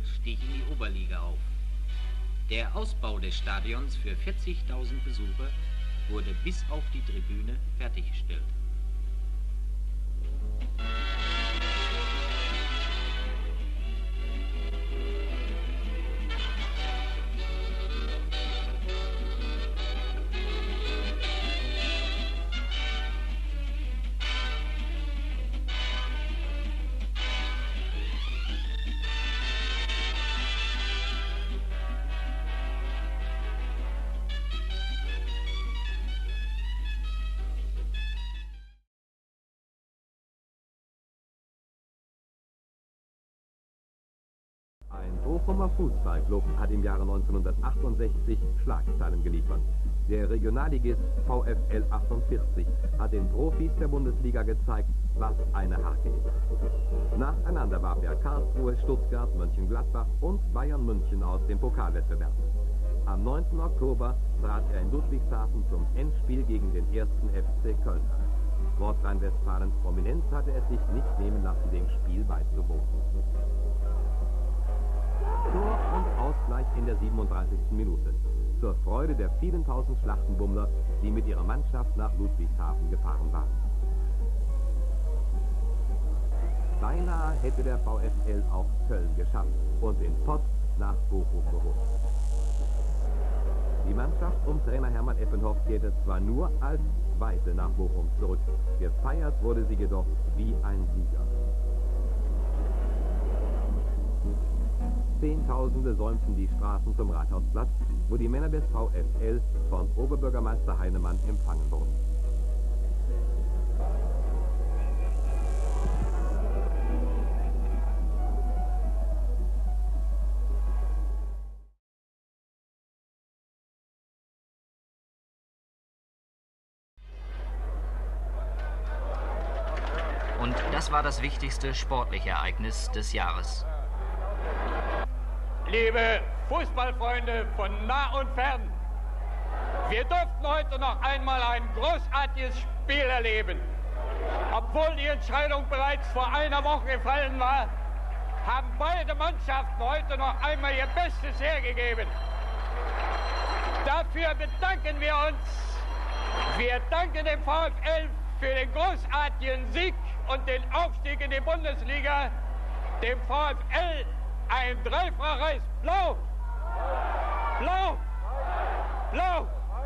stieg in die Oberliga auf. Der Ausbau des Stadions für 40.000 Besucher wurde bis auf die Tribüne fertiggestellt. Ein Bochumer Fußballclub hat im Jahre 1968 Schlagzeilen geliefert. Der Regionalligist VfL 48 hat den Profis der Bundesliga gezeigt, was eine Hake ist. Nacheinander warf er Karlsruhe, Stuttgart, Mönchengladbach und Bayern München aus dem Pokalwettbewerb. Am 9. Oktober trat er in Ludwigshafen zum Endspiel gegen den 1. FC Köln an. Nordrhein-Westfalens Prominenz hatte es sich nicht nehmen lassen, dem Spiel beizuwohnen. Tor und Ausgleich in der 37. Minute. Zur Freude der vielen tausend Schlachtenbummler, die mit ihrer Mannschaft nach Ludwigshafen gefahren waren. Beinahe hätte der VfL auch Köln geschafft und den Pott nach Bochum geholt. Die Mannschaft um Trainer Hermann Eppenhoff kehrte zwar nur als Zweite nach Bochum zurück, gefeiert wurde sie jedoch wie ein Sieger. Zehntausende säumten die Straßen zum Rathausplatz, wo die Männer des VfL von Oberbürgermeister Heinemann empfangen wurden. Und das war das wichtigste sportliche Ereignis des Jahres. Liebe Fußballfreunde von nah und fern, wir durften heute noch einmal ein großartiges Spiel erleben. Obwohl die Entscheidung bereits vor einer Woche gefallen war, haben beide Mannschaften heute noch einmal ihr Bestes hergegeben. Dafür bedanken wir uns. Wir danken dem VfL für den großartigen Sieg und den Aufstieg in die Bundesliga. Dem VfL ein dreifaches Blau! Blau! Blau!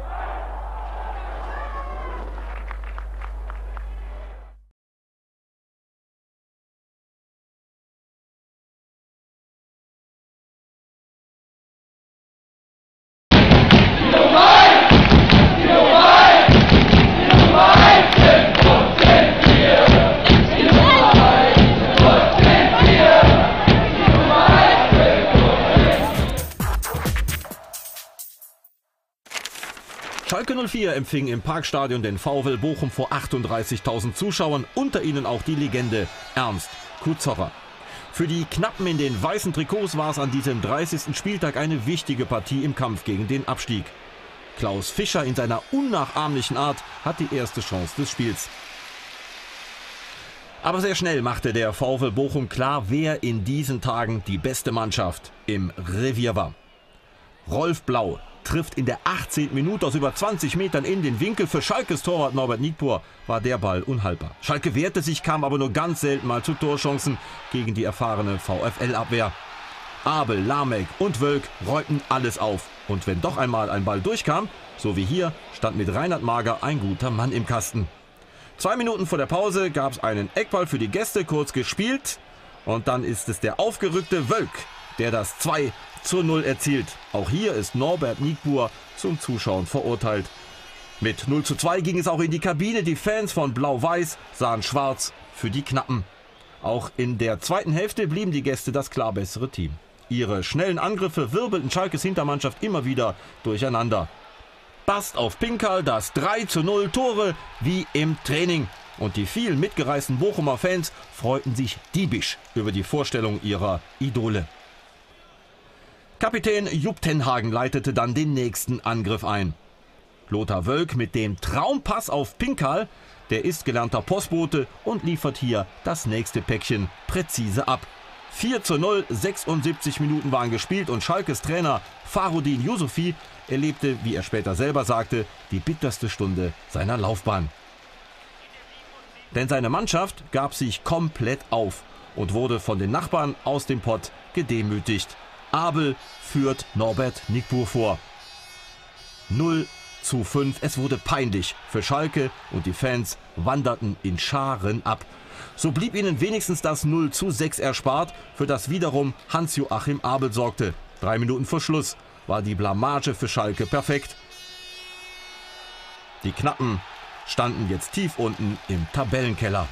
Schalke 04 empfing im Parkstadion den VfL Bochum vor 38.000 Zuschauern, unter ihnen auch die Legende Ernst Kutzocher. Für die Knappen in den weißen Trikots war es an diesem 30. Spieltag eine wichtige Partie im Kampf gegen den Abstieg. Klaus Fischer in seiner unnachahmlichen Art hat die erste Chance des Spiels. Aber sehr schnell machte der VfL Bochum klar, wer in diesen Tagen die beste Mannschaft im Revier war. Rolf Blau trifft in der 18. Minute aus über 20 Metern in den Winkel. Für Schalkes Torwart Norbert Nietbuhr war der Ball unhaltbar. Schalke wehrte sich, kam aber nur ganz selten mal zu Torchancen gegen die erfahrene VfL-Abwehr. Abel, Lamek und Wölk räumten alles auf. Und wenn doch einmal ein Ball durchkam, so wie hier, stand mit Reinhard Mager ein guter Mann im Kasten. 2 Minuten vor der Pause gab es einen Eckball für die Gäste, kurz gespielt. Und dann ist es der aufgerückte Wölk, der das 2:0 erzielt. Auch hier ist Norbert Nietbuhr zum Zuschauen verurteilt. Mit 0:2 ging es auch in die Kabine. Die Fans von Blau-Weiß sahen schwarz für die Knappen. Auch in der zweiten Hälfte blieben die Gäste das klar bessere Team. Ihre schnellen Angriffe wirbelten Schalkes Hintermannschaft immer wieder durcheinander. Bast auf Pinkal, das 3:0, Tore wie im Training. Und die vielen mitgereisten Bochumer Fans freuten sich diebisch über die Vorstellung ihrer Idole. Kapitän Jupp Tenhagen leitete dann den nächsten Angriff ein. Lothar Wölk mit dem Traumpass auf Pinkal, der ist gelernter Postbote und liefert hier das nächste Päckchen präzise ab. 4:0, 76 Minuten waren gespielt und Schalkes Trainer Fahrudin Yusufi erlebte, wie er später selber sagte, die bitterste Stunde seiner Laufbahn. Denn seine Mannschaft gab sich komplett auf und wurde von den Nachbarn aus dem Pott gedemütigt. Abel führt Norbert Nickbur vor. 0:5. Es wurde peinlich für Schalke und die Fans wanderten in Scharen ab. So blieb ihnen wenigstens das 0:6 erspart, für das wiederum Hans-Joachim Abel sorgte. 3 Minuten vor Schluss war die Blamage für Schalke perfekt. Die Knappen standen jetzt tief unten im Tabellenkeller.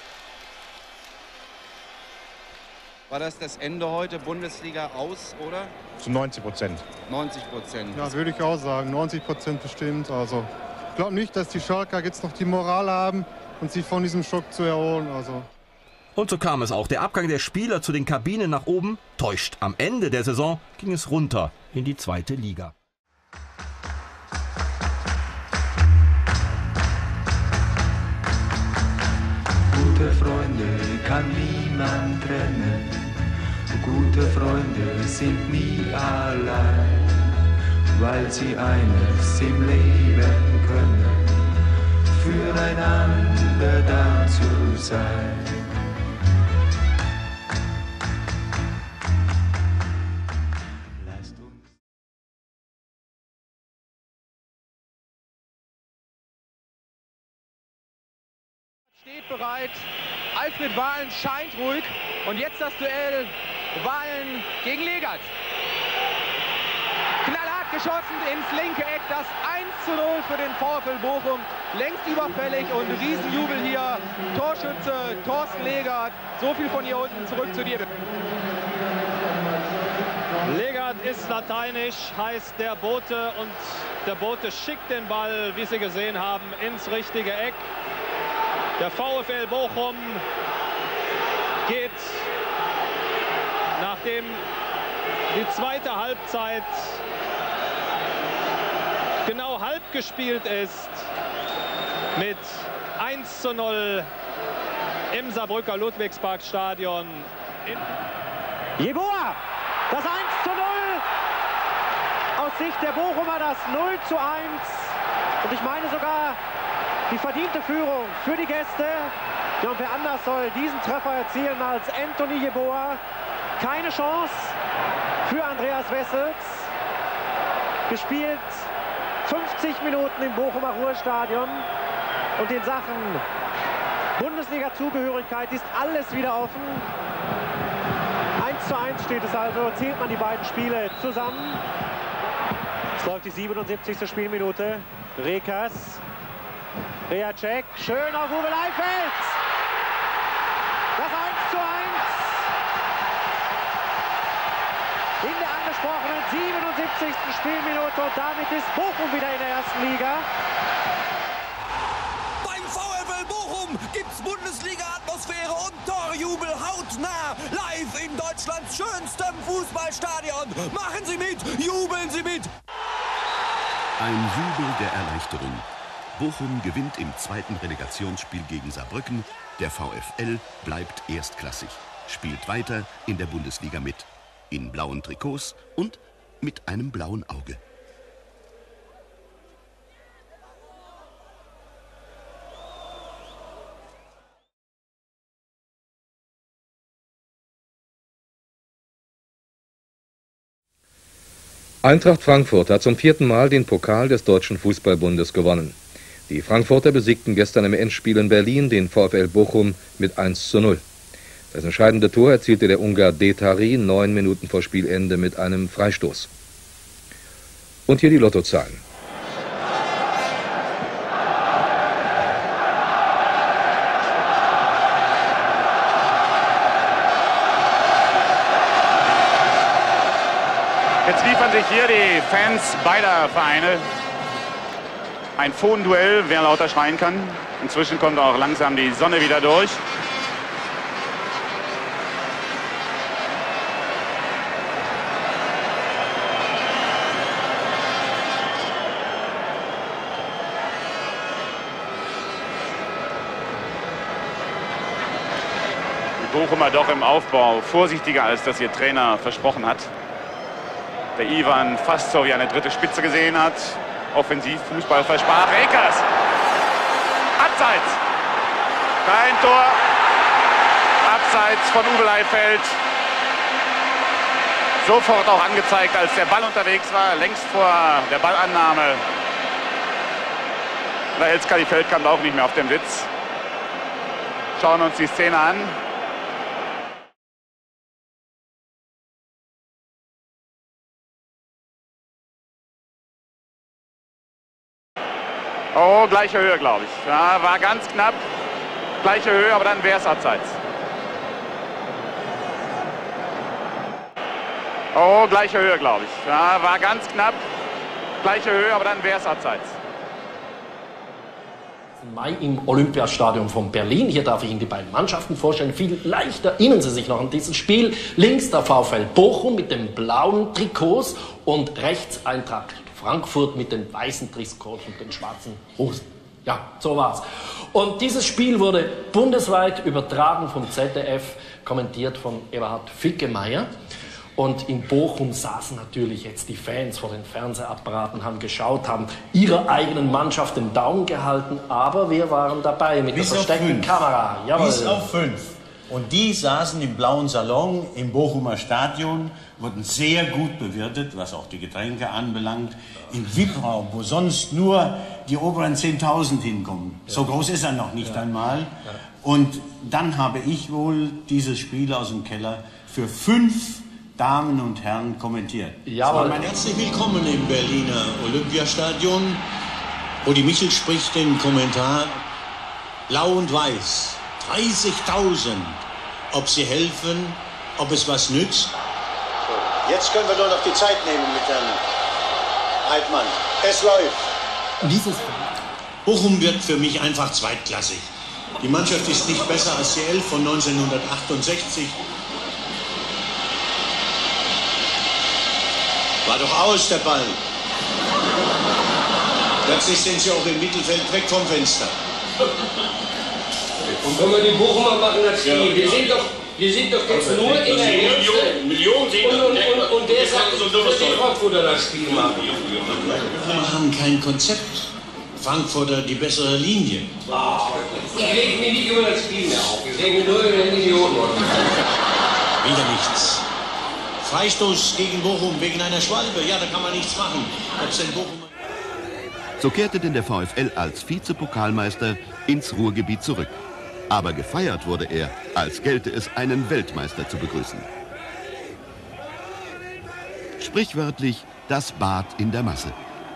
War das Ende heute, Bundesliga aus, oder? Zu 90%. 90%. Ja, würde ich auch sagen. 90% bestimmt. Also, ich glaube nicht, dass die Schalker jetzt noch die Moral haben und sich von diesem Schock zu erholen. Also. Und so kam es auch. Der Abgang der Spieler zu den Kabinen nach oben täuscht. Am Ende der Saison ging es runter in die 2. Liga. Gute Freunde kann niemand trennen. Gute Freunde sind nie allein, weil sie eines im Leben können, füreinander da zu sein. Steht bereit, Alfred Wahlen scheint ruhig und jetzt das Duell Wahlen gegen Legat. Knallhart geschossen ins linke Eck, das 1:0 für den VfL Bochum. Längst überfällig und Riesenjubel hier. Torschütze Thorsten Legat. So viel von hier unten, zurück zu dir. Legat ist lateinisch, heißt der Bote, und der Bote schickt den Ball, wie Sie gesehen haben, ins richtige Eck. Der VfL Bochum geht, nachdem die zweite Halbzeit genau halb gespielt ist, mit 1:0 im Saarbrücker Ludwigsparkstadion. Jeboa, das 1:0, aus Sicht der Bochumer das 0:1 und ich meine sogar die verdiente Führung für die Gäste. Ja, und wer anders soll diesen Treffer erzielen als Anthony Jeboa? Keine Chance für Andreas Wessels. Gespielt 50 Minuten im Bochumer Ruhrstadion. Und in Sachen Bundesliga-Zugehörigkeit ist alles wieder offen. 1:1 steht es also, zählt man die beiden Spiele zusammen. Es läuft die 77. Spielminute. Rekas. Reacek, schön auf Uwe Leifeld. Das 1:1. In der angesprochenen 77. Spielminute und damit ist Bochum wieder in der ersten Liga. Beim VfL Bochum gibt's Bundesliga-Atmosphäre und Torjubel hautnah, live in Deutschlands schönstem Fußballstadion. Machen Sie mit, jubeln Sie mit. Ein Jubel der Erleichterung. Bochum gewinnt im zweiten Relegationsspiel gegen Saarbrücken. Der VfL bleibt erstklassig, spielt weiter in der Bundesliga mit. In blauen Trikots und mit einem blauen Auge. Eintracht Frankfurt hat zum 4. Mal den Pokal des Deutschen Fußballbundes gewonnen. Die Frankfurter besiegten gestern im Endspiel in Berlin den VfL Bochum mit 1:0. Das entscheidende Tor erzielte der Ungar Detari 9 Minuten vor Spielende mit einem Freistoß. Und hier die Lottozahlen. Jetzt liefern sich hier die Fans beider Vereine ein Fohlenduell, wer lauter schreien kann. Inzwischen kommt auch langsam die Sonne wieder durch. Bochumer doch im Aufbau vorsichtiger, als das ihr Trainer versprochen hat. Der Ivan fast so wie eine dritte Spitze gesehen hat. Offensivfußball versprach. Ekers! Abseits! Kein Tor. Abseits von Uwe Leifeld. Sofort auch angezeigt, als der Ball unterwegs war, längst vor der Ballannahme. Da hält Skadi Feldkamp auch nicht mehr auf dem Sitz. Schauen uns die Szene an. Oh, gleiche Höhe, glaube ich. Ja, war ganz knapp. Gleiche Höhe, aber dann wäre es abseits. Oh, gleiche Höhe, glaube ich. Ja, war ganz knapp. Gleiche Höhe, aber dann wäre es abseits. Mai im Olympiastadion von Berlin. Hier darf ich Ihnen die beiden Mannschaften vorstellen. Vielleicht erinnern Sie sich noch an dieses Spiel. Links der VfL Bochum mit den blauen Trikots und rechts Eintracht Frankfurt mit den weißen Trikots und den schwarzen Hosen. Ja, so war's. Und dieses Spiel wurde bundesweit übertragen vom ZDF, kommentiert von Eberhard Fickemeyer. Und in Bochum saßen natürlich jetzt die Fans vor den Fernsehapparaten, haben geschaut, haben ihrer eigenen Mannschaft den Daumen gehalten, aber wir waren dabei mit der versteckten Kamera. Jawohl. Bis auf 5. Und die saßen im blauen Salon im Bochumer Stadion, wurden sehr gut bewirtet, was auch die Getränke anbelangt. Im VIP-Raum, wo sonst nur die oberen 10.000 hinkommen. Ja. So groß ist er noch nicht einmal. Ja. Und dann habe ich wohl dieses Spiel aus dem Keller für 5 Damen und Herren kommentiert. Ja, herzlich willkommen im Berliner Olympiastadion. Rudi Michel spricht den Kommentar. Blau und Weiß, 30.000. Ob sie helfen, ob es was nützt. So, jetzt können wir nur noch die Zeit nehmen mit Herrn Heidmann. Es läuft. Bochum wird für mich einfach zweitklassig. Die Mannschaft ist nicht besser als die 11 von 1968. War doch aus, der Ball. Plötzlich sind sie auch im Mittelfeld weg vom Fenster. Und wenn wir die Bochumer machen das Spiel, wir sind doch jetzt nur in der Hälfte. Millionen sind und der sagt, dass die Frankfurter das Spiel machen. Wir haben kein Konzept. Frankfurter die bessere Linie. Ich rede mir nicht über das Spiel mehr auf. Ich rede nur über die Millionen. Wieder nichts. Freistoß gegen Bochum wegen einer Schwalbe. Ja, da kann man nichts machen. Ob's denn Bochum... So kehrte denn der VfL als Vizepokalmeister ins Ruhrgebiet zurück. Aber gefeiert wurde er, als gelte es, einen Weltmeister zu begrüßen. Sprichwörtlich das Bad in der Masse.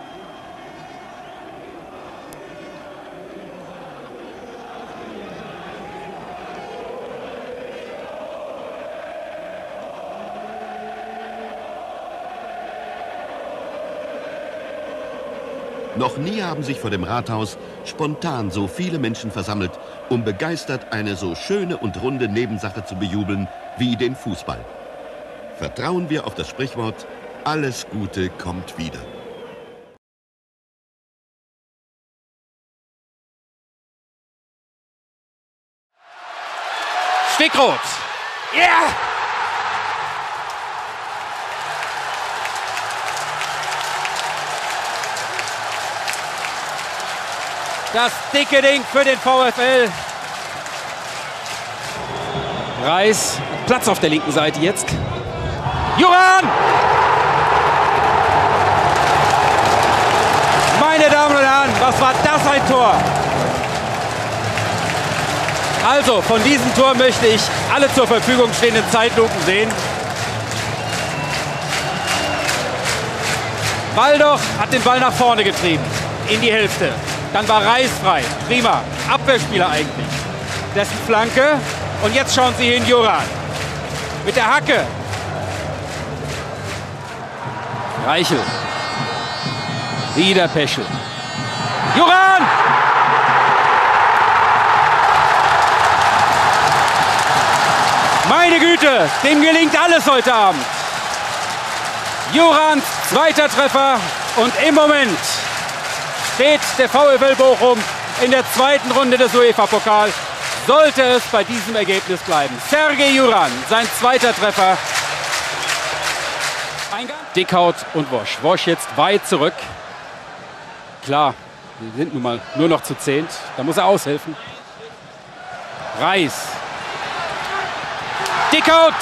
Noch nie haben sich vor dem Rathaus spontan so viele Menschen versammelt, um begeistert eine so schöne und runde Nebensache zu bejubeln wie den Fußball. Vertrauen wir auf das Sprichwort, alles Gute kommt wieder. Stickrot. Ja! Yeah! Das dicke Ding für den VfL. Reis, Platz auf der linken Seite jetzt. Juran! Meine Damen und Herren, was war das ein Tor? Also, von diesem Tor möchte ich alle zur Verfügung stehenden Zeitlupen sehen. Baldoch hat den Ball nach vorne getrieben, in die Hälfte. Dann war Reis frei. Prima. Abwehrspieler eigentlich. Dessen Flanke. Und jetzt schauen Sie hin, Juran. Mit der Hacke. Reichel. Wieder Peschel. Juran! Meine Güte, dem gelingt alles heute Abend. Jurans zweiter Treffer. Und im Moment steht der VfL Bochum in der zweiten Runde des UEFA-Pokals sollte es bei diesem Ergebnis bleiben. Sergej Juran, sein zweiter Treffer. Dickhaut und Wosch. Wosch jetzt weit zurück. Klar, wir sind nun mal nur noch zu 10. Da muss er aushelfen. Reis. Dickhaut.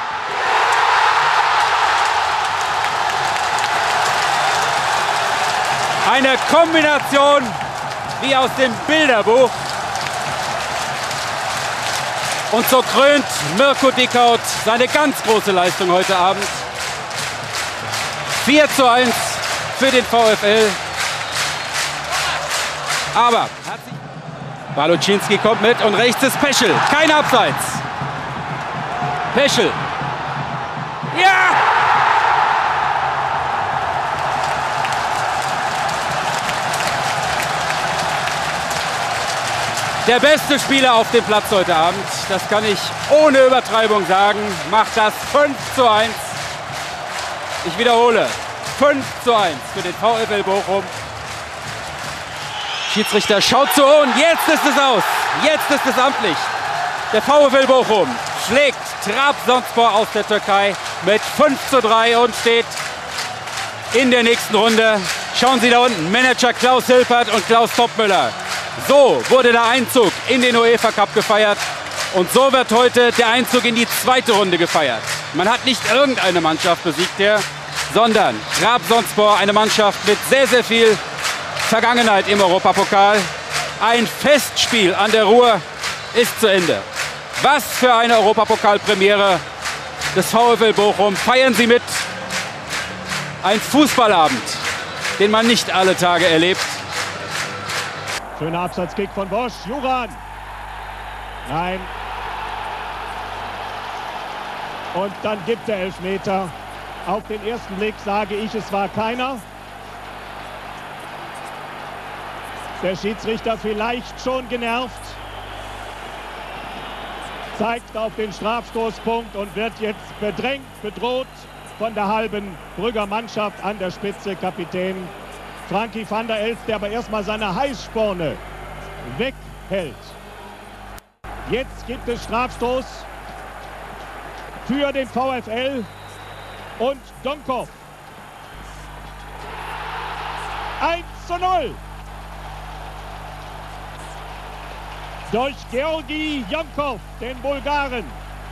Eine Kombination wie aus dem Bilderbuch. Und so krönt Mirko Dickhaut seine ganz große Leistung heute Abend. 4:1 für den VfL. Aber Balucinski kommt mit und rechts ist Peschel. Kein Abseits. Peschel. Ja! Der beste Spieler auf dem Platz heute Abend, das kann ich ohne Übertreibung sagen, macht das 5:1. Ich wiederhole, 5:1 für den VfL Bochum. Schiedsrichter schaut zu und jetzt ist es aus. Jetzt ist es amtlich. Der VfL Bochum schlägt Trabzonspor aus der Türkei mit 5:3 und steht in der nächsten Runde. Schauen Sie da unten, Manager Klaus Hilpert und Klaus Toppmöller. So wurde der Einzug in den UEFA Cup gefeiert und so wird heute der Einzug in die zweite Runde gefeiert. Man hat nicht irgendeine Mannschaft besiegt hier, sondern Trabzonspor, eine Mannschaft mit sehr, sehr viel Vergangenheit im Europapokal. Ein Festspiel an der Ruhr ist zu Ende. Was für eine Europapokalpremiere des VfL Bochum. Feiern Sie mit. Ein Fußballabend, den man nicht alle Tage erlebt. Schöner Abseitskick von Bosch. Juran. Nein. Und dann gibt er Elfmeter. Auf den ersten Blick sage ich, es war keiner. Der Schiedsrichter vielleicht schon genervt. Zeigt auf den Strafstoßpunkt und wird jetzt bedrängt, bedroht von der halben Brügger Mannschaft an der Spitze. Kapitän Frankie van der Elst, der aber erstmal seine Heißsporne weghält. Jetzt gibt es Strafstoß für den VfL und Donkov. 1:0 durch Georgi Jonkov, den Bulgaren.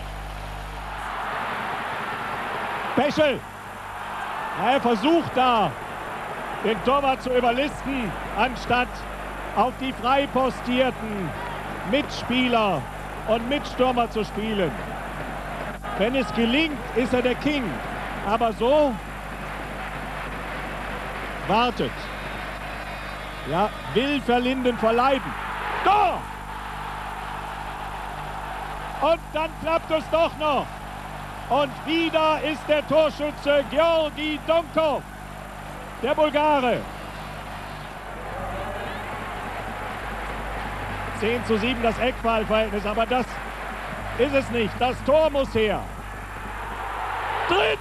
Peschel, er versucht da, den Torwart zu überlisten, anstatt auf die frei postierten Mitspieler und Mitstürmer zu spielen. Wenn es gelingt, ist er der King. Aber so wartet. Ja, will verlinden, verleiden. Tor! Und dann klappt es doch noch. Und wieder ist der Torschütze Georgi Donkov, der Bulgare. 10:7 das Eckballverhältnis, aber das ist es nicht. Das Tor muss her. Drin!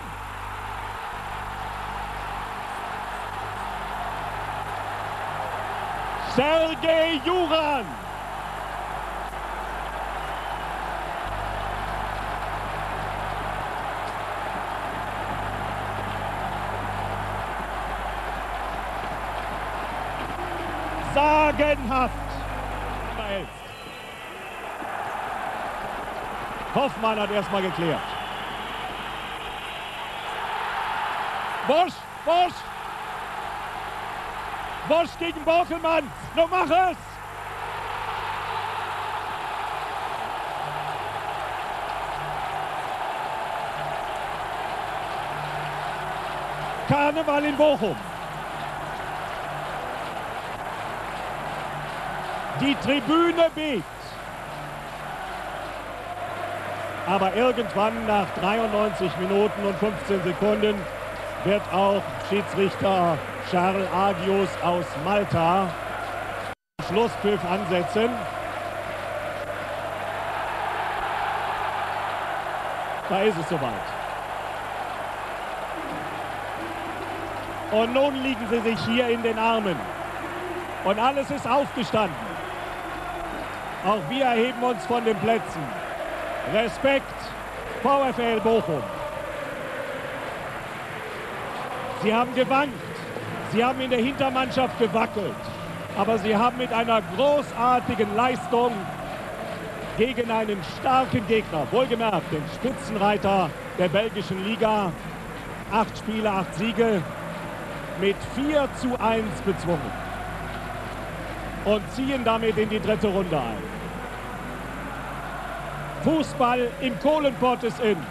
Sergej Juran. Sagenhaft. Hoffmann hat erstmal geklärt. Bosch, Bosch. Bosch gegen Borkelmann. Nun mach es. Karneval in Bochum. Die Tribüne bebt. Aber irgendwann nach 93 Minuten und 15 Sekunden wird auch Schiedsrichter Charles Agius aus Malta Schlusspfiff ansetzen. Da ist es soweit. Und nun liegen sie sich hier in den Armen. Und alles ist aufgestanden. Auch wir erheben uns von den Plätzen. Respekt, VfL Bochum. Sie haben gewankt. Sie haben in der Hintermannschaft gewackelt. Aber sie haben mit einer großartigen Leistung gegen einen starken Gegner, wohlgemerkt den Spitzenreiter der belgischen Liga, 8 Spiele, 8 Siege, mit 4:1 bezwungen und ziehen damit in die 3. Runde ein. Fußball im Kohlenpott ist in.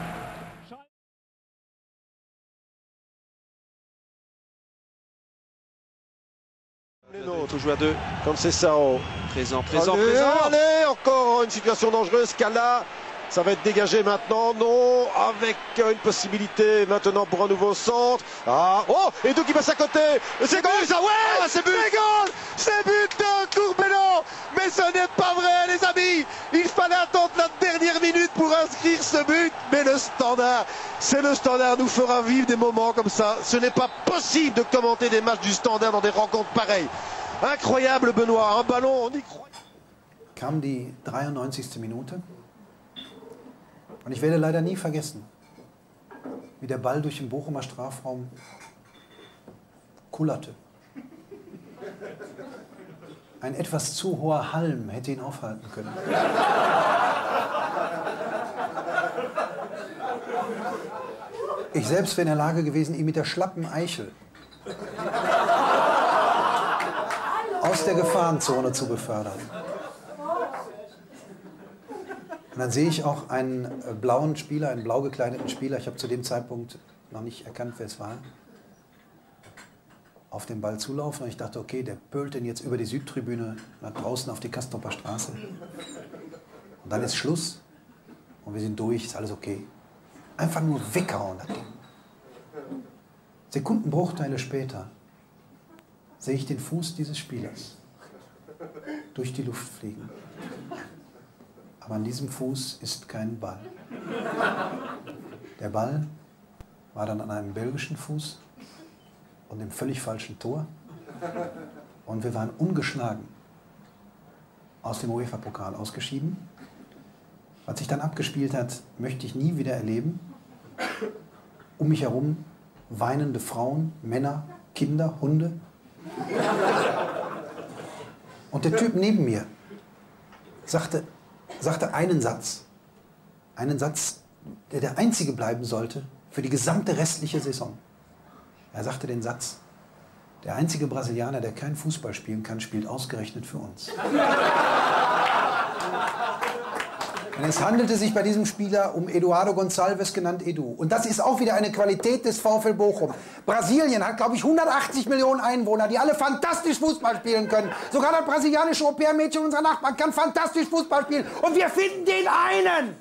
L'autre joueur de Conceição. Présent. Allez, encore une situation dangereuse. Cala, ça va être dégagé maintenant. Non, avec une possibilité maintenant pour un nouveau centre. Ah, oh, et tout qui passe à côté. C'est goal, ça, ouais, c'est but. C'est but de Courbellan. Mais ce n'est pas vrai, les amis. Il fallait attendre la dernière minute pour inscrire ce but. Mais le Standard, c'est le Standard, nous fera vivre des moments comme ça. Ce n'est pas possible de commenter des matchs du Standard dans des rencontres pareilles. Incroyable, Benoît, un ballon, on y croit. Kam die 93. Minute und ich werde leider nie vergessen, wie der Ball durch den Bochumer Strafraum kullerte. Ein etwas zu hoher Halm hätte ihn aufhalten können. Ich selbst wäre in der Lage gewesen, ihn mit der schlappen Eichel aus der Gefahrenzone zu befördern. Und dann sehe ich auch einen blauen Spieler, einen blau gekleideten Spieler, ich habe zu dem Zeitpunkt noch nicht erkannt, wer es war, auf den Ball zulaufen. Und ich dachte, okay, der pölt den jetzt über die Südtribüne nach draußen auf die Castroper Straße. Und dann ist Schluss und wir sind durch, ist alles okay. Einfach nur weghauen, das Ding. Sekundenbruchteile später sehe ich den Fuß dieses Spielers durch die Luft fliegen. Aber an diesem Fuß ist kein Ball. Der Ball war dann an einem belgischen Fuß und dem völlig falschen Tor. Und wir waren ungeschlagen aus dem UEFA-Pokal ausgeschieden. Was sich dann abgespielt hat, möchte ich nie wieder erleben. Um mich herum weinende Frauen, Männer, Kinder, Hunde. Und der Typ neben mir sagte einen Satz, der der einzige bleiben sollte für die gesamte restliche Saison. Er sagte den Satz: Der einzige Brasilianer, der kein Fußball spielen kann, spielt ausgerechnet für uns. Und es handelte sich bei diesem Spieler um Eduardo Gonçalves, genannt Edu. Und das ist auch wieder eine Qualität des VfL Bochum. Brasilien hat, glaube ich, 180 Millionen Einwohner, die alle fantastisch Fußball spielen können. Sogar das brasilianische Au-pair-Mädchen unserer Nachbarn kann fantastisch Fußball spielen. Und wir finden den einen!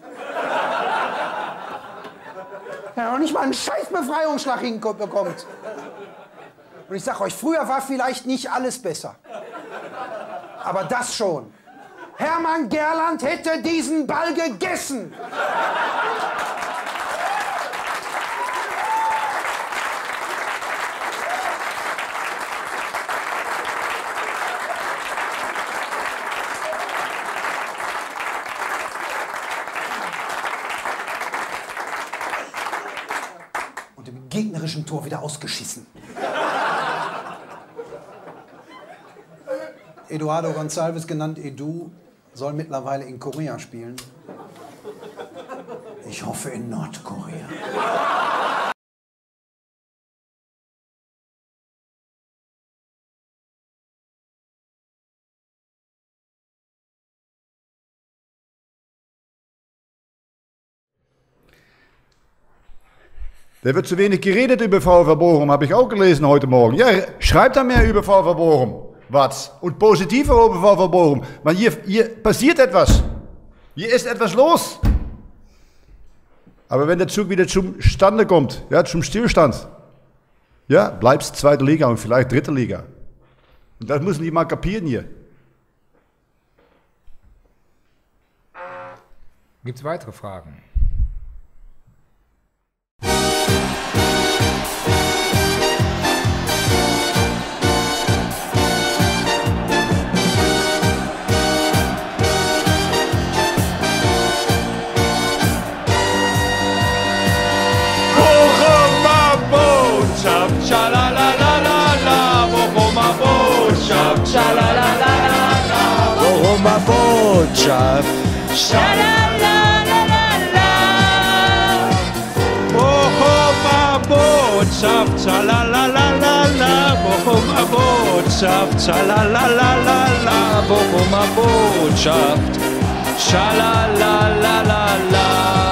Der noch nicht mal einen scheiß Befreiungsschlag hinbekommt. Und ich sage euch, früher war vielleicht nicht alles besser. Aber das schon. Hermann Gerland hätte diesen Ball gegessen. Und im gegnerischen Tor wieder ausgeschissen. Eduardo Gonçalves, genannt Edu, soll mittlerweile in Korea spielen. Ich hoffe in Nordkorea. Da wird zu wenig geredet über VfL Bochum, habe ich auch gelesen heute Morgen. Ja, schreibt da mehr über VfL Bochum. Was? Und positiver über VfL Bochum. Man, hier passiert etwas. Hier ist etwas los. Aber wenn der Zug wieder zum Stande kommt, ja, zum Stillstand, ja, bleibt es 2. Liga und vielleicht 3. Liga. Und das müssen die mal kapieren hier. Gibt es weitere Fragen? Bochumer Botschaft. Schalalalala. Bochumer Botschaft, schalalalala. Bochumer Botschaft, schalalalala. Bochumer Botschaft, schalalalala.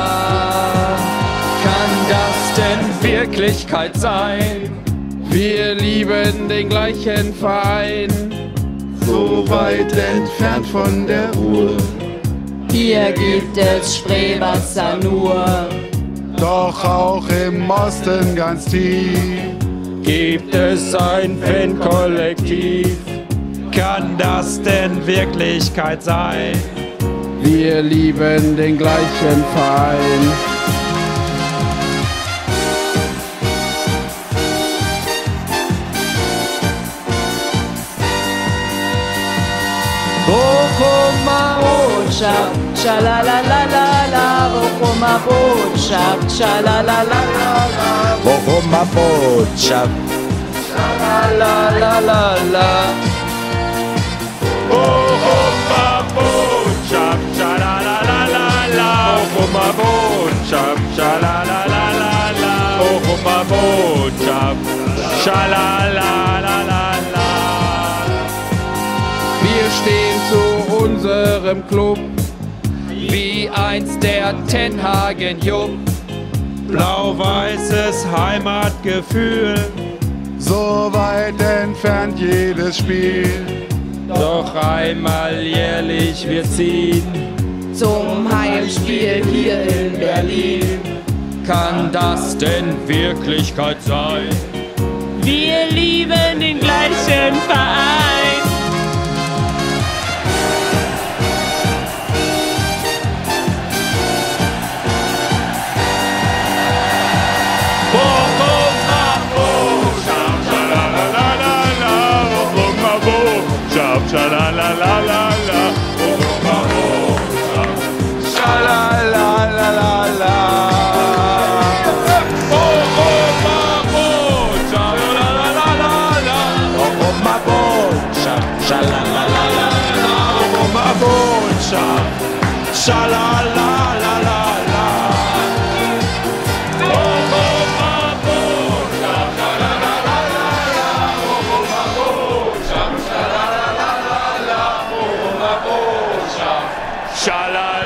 Kann das denn Wirklichkeit sein? Wir lieben den gleichen Verein, so weit entfernt von der Ruhr. Hier gibt es Spreewasser nur. Doch auch im Osten ganz tief gibt es ein Fankollektiv. Kann das denn Wirklichkeit sein? Wir lieben den gleichen Verein. Bochumer Botschaft, schalalalala. Bochumer Botschaft, schalalalala. Bochumer Botschaft, schalalalala. Bochumer Botschaft, schalalalala. Bochumer Botschaft, schalalalala. Bochumer Botschaft, schalalalala. Wir stehen zu unserem Club, wie einst der Tenhagen Jupp. Blau-weißes Heimatgefühl, so weit entfernt jedes Spiel. Doch einmal jährlich wir ziehen zum Heimspiel hier in Berlin. Kann das denn Wirklichkeit sein? Wir lieben den gleichen Verein. Schalalalala, Bochumer Botschaft, schalalalala. Bochumer Botschaft, schalalalala. Bochumer Botschaft, schalalalala. Bochumer Botschaft, schalalalala. Shala